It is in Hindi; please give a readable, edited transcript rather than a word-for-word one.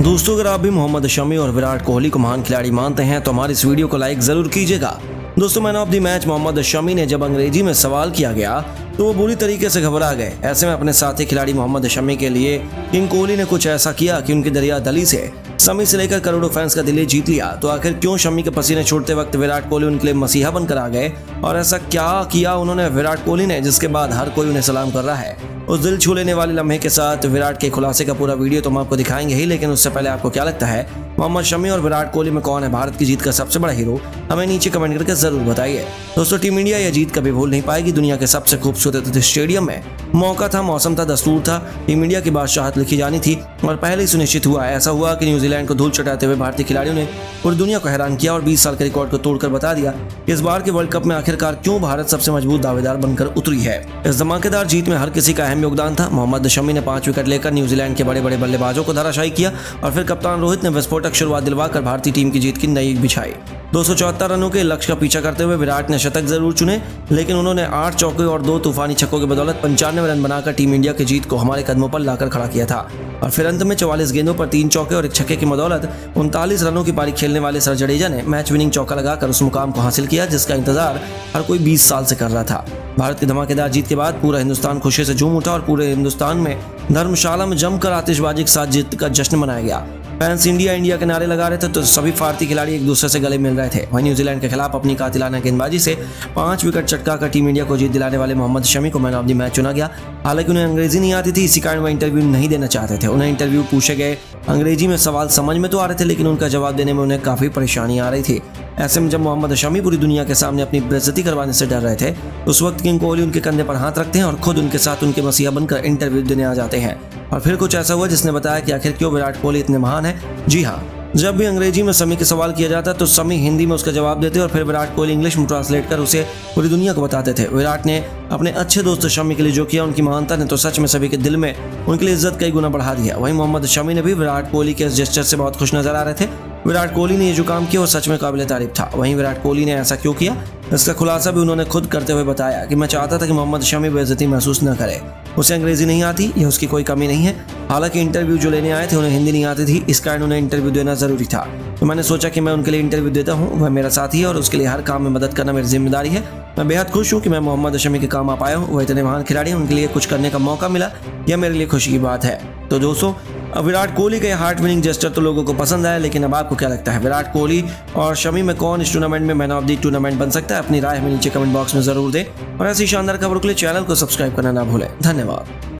दोस्तों, अगर आप भी मोहम्मद शमी और विराट कोहली को महान खिलाड़ी मानते हैं तो हमारी इस वीडियो को लाइक जरूर कीजिएगा। दोस्तों, man of the match Mohammed Shami ने जब अंग्रेजी में सवाल किया गया तो वो बुरी तरीके से घबरा गए। ऐसे में अपने साथी खिलाड़ी मोहम्मद शमी के लिए किंग कोहली ने कुछ ऐसा किया कि उनकी दरिया दली से शमी से लेकर करोड़ों फैंस का दिल जीत लिया। तो आखिर क्यों शमी के पसीने छूटते वक्त विराट कोहली उनके लिए मसीहा बनकर आ गए, और ऐसा क्या किया उन्होंने विराट कोहली ने जिसके बाद हर कोई उन्हें सलाम कर रहा है। उस दिल छू लेने वाले लम्हे के साथ विराट के खुलासे का पूरा वीडियो तो हम आपको दिखाएंगे ही, लेकिन उससे पहले आपको क्या लगता है मोहम्मद शमी और विराट कोहली में कौन है भारत की जीत का सबसे बड़ा हीरो, हमें नीचे कमेंट करके जरूर बताइए। दोस्तों, टीम इंडिया यह जीत कभी भूल नहीं पाएगी। दुनिया के सबसे खूबसूरत स्टेडियम में मौका था, मौसम था, दस्तूर था, टीम इंडिया की बादशाहत लिखी जानी थी और पहले ही सुनिश्चित हुआ। ऐसा हुआ कि न्यूजीलैंड को धूल चटाते हुए भारतीय खिलाड़ियों ने पूरी दुनिया को हैरान किया और 20 साल के रिकॉर्ड को तोड़कर बता दिया कि इस बार के वर्ल्ड कप में आखिरकार क्यों भारत सबसे मजबूत दावेदार बनकर उतरी है। इस धमाकेदार जीत में हर किसी का अहम योगदान था। मोहम्मद शमी ने 5 विकेट लेकर न्यूजीलैंड के बड़े बड़े बल्लेबाजों को धराशायी किया और फिर कप्तान रोहित ने विस्फोटक शुरुआत दिलवाकर भारतीय टीम की जीत की नई बिछाई। 274 रनों के लक्ष्य का पीछा करते हुए विराट ने शतक जरूर चुने, लेकिन उन्होंने 8 चौके और 2 तूफानी छक्कों की बदौलत 95 रन बनाकर टीम इंडिया की जीत को हमारे कदमों पर लाकर खड़ा किया था। और फिर अंत में 44 गेंदों पर 3 चौके और 1 छक्के की बदौलत 39 रनों की पारी खेलने वाले सर जडेजा ने मैच विनिंग चौका लगाकर उस मुकाम को हासिल किया जिसका इंतजार हर कोई 20 साल से कर रहा था। भारत की धमाकेदार जीत के बाद पूरा हिंदुस्तान खुशी से झूम उठा और पूरे हिंदुस्तान में धर्मशाला में जमकर आतिशबाजी के साथ जीत का जश्न मनाया गया। फैंस इंडिया इंडिया के नारे लगा रहे थे तो सभी भारतीय खिलाड़ी एक दूसरे से गले मिल रहे थे। वहीं न्यूजीलैंड के खिलाफ अपनी कातिलाना गेंदबाजी से 5 विकेट चटकाकर टीम इंडिया को जीत दिलाने वाले मोहम्मद शमी को मैन ऑफ द मैच चुना गया। हालांकि उन्हें अंग्रेजी नहीं आती थी, इसी कारण वह इंटरव्यू नहीं देना चाहते थे। उन्हें इंटरव्यू पूछे गए अंग्रेजी में सवाल समझ में तो आ रहे थे, लेकिन उनका जवाब देने में उन्हें काफी परेशानी आ रही थी। ऐसे में जब मोहम्मद शमी पूरी दुनिया के सामने अपनी बेइज्जती करवाने से डर रहे थे तो उस वक्त किंग कोहली उनके कंधे पर हाथ रखते हैं और खुद उनके साथ उनके मसीहा बनकर इंटरव्यू देने आ जाते हैं। और फिर कुछ ऐसा हुआ जिसने बताया कि आखिर क्यों विराट कोहली इतने महान है। जी हाँ, जब भी अंग्रेजी में शमी के सवाल किया जाता तो शमी हिंदी में उसका जवाब देते और फिर विराट कोहली इंग्लिश में ट्रांसलेट कर उसे पूरी दुनिया को बताते थे। विराट ने अपने अच्छे दोस्त शमी के लिए जो किया, उनकी महानता ने तो सच में सभी के दिल में उनके लिए इज्जत कई गुना बढ़ा दिया। वहीं मोहम्मद शमी ने भी विराट कोहली के इस जेस्चर से बहुत खुश नजर आ रहे थे। विराट कोहली ने ये जो काम किया वो सच में काबिल तारीफ था। वहीं विराट कोहली ने ऐसा क्यों किया इसका खुलासा भी उन्होंने खुद करते हुए बताया कि मैं चाहता था कि मोहम्मद शमी बेइज्जती महसूस न करे। उसे अंग्रेजी नहीं आती, यह उसकी कोई कमी नहीं है। हालांकि इंटरव्यू जो लेने आए थे उन्हें हिंदी नहीं आती थी, इस कारण उन्हें इंटरव्यू देना जरूरी था। तो मैंने सोचा कि मैं उनके लिए इंटरव्यू देता हूँ। वह मेरा साथी है और उसके लिए हर काम में मदद करना मेरी जिम्मेदारी है। मैं बेहद खुश हूँ कि मैं मोहम्मद शमी के काम आ पाया हूँ। वह इतने महान खिलाड़ी हैं, उनके लिए कुछ करने का मौका मिला, यह मेरे लिए खुशी की बात है। तो दोस्तों, अब विराट कोहली का हार्ट विनिंग जेस्चर तो लोगों को पसंद आया, लेकिन अब आपको क्या लगता है विराट कोहली और शमी में कौन इस टूर्नामेंट में मैन ऑफ द टूर्नामेंट बन सकता है? अपनी राय हमें नीचे कमेंट बॉक्स में जरूर दें और ऐसी शानदार खबरों के लिए चैनल को सब्सक्राइब करना ना भूलें। धन्यवाद।